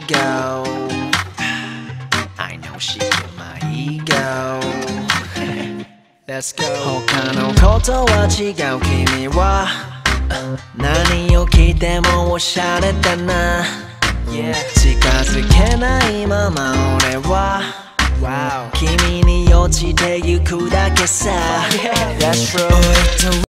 ego I know she get my ego Let's go 他のことは違う君は何を聞いてもおしゃれだな、yeah. 近づけないまま俺は、wow. 君に落ちてゆくだけさ、yeah. That's true